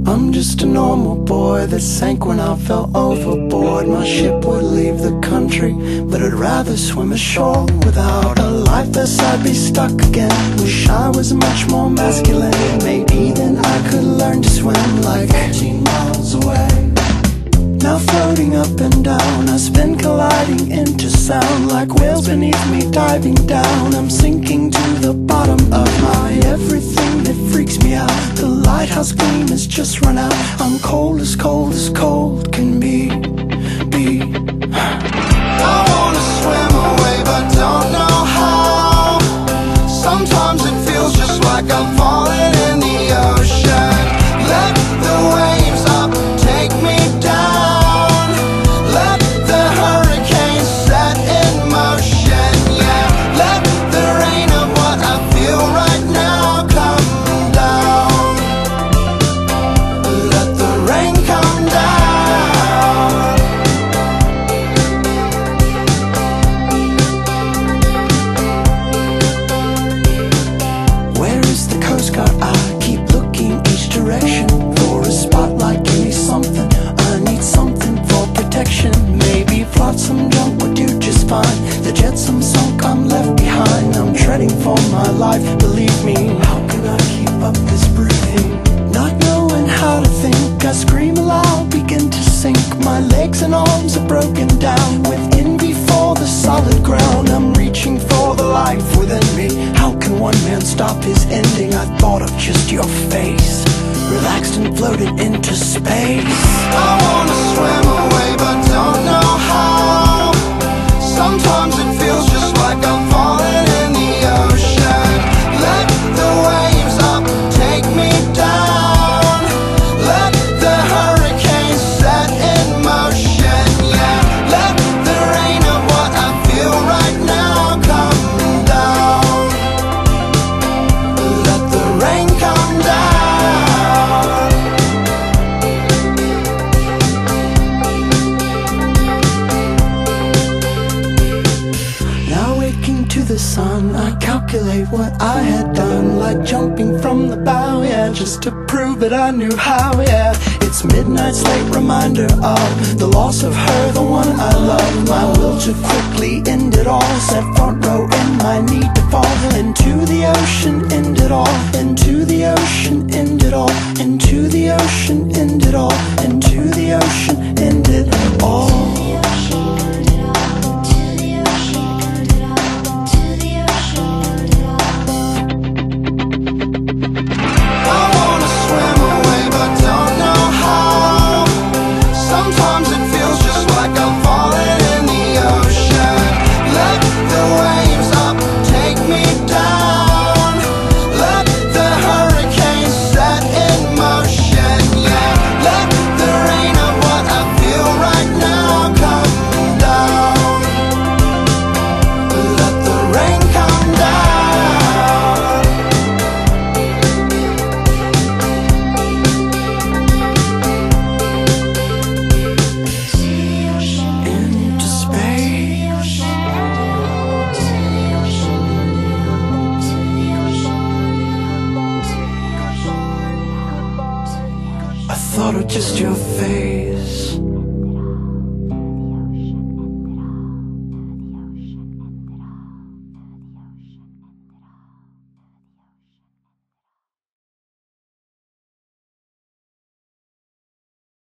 I'm just a normal boy that sank when I fell overboard. My ship would leave the country, but I'd rather swim ashore. Without a life vest I'd be stuck again. Wish I was much more masculine. Maybe then I could learn to swim like 14 miles away. Now floating up and down, I spin colliding into sound. Like whales beneath me diving down, I'm sinking to the bottom of my everything that freaks me out. The lighthouse gleam has just run out. I'm cold as cold can be. I wanna swim away but don't know how. Sometimes it feels just like I'm falling in the ocean. Let the waves up take me down. Let the hurricane set in motion. Yeah, let the rain of what I feel right now come down. Let the rain come down. Where is the Coast Guard? I keep looking each direction for a spotlight. Give me something, I need something for protection. Maybe flotsam junk would do just fine. The jetsam sunk, I'm left behind. I'm treading for my life, believe me. How can I keep up this breathing? Not knowing how to think, I scream aloud, begin to sink. My legs and arms are broken down with envy for the solid ground. I'm reaching for the life within me. How can one man stop his ending? I thought of just your face, relaxed and floated into space. I wanna swim away but don't know how. Sometimes it feels just like I'm falling in the ocean. Let the waves up take me down. Let the hurricane set in motion. Yeah, let the rain of what I feel right now come down. Let the rain come down. Now waking to the sun, I calculate what I had done. Like jumping from the bow, yeah, just to prove that I knew how, yeah. It's midnight's late reminder of the loss of her, the one I love. My will to quickly end it all, set front row in my need to fall into the ocean, end it all. Into the ocean, end it all. Into the ocean, end it all. Into the ocean, end it all. I wanna swim away but don't know how. Sometimes it feels just like I'm falling in the ocean. Let the waves up take me down. Let the hurricane set in motion. Yeah, let the rain of what I feel right now come down. Let the rain come down. Into space. I thought of just your face,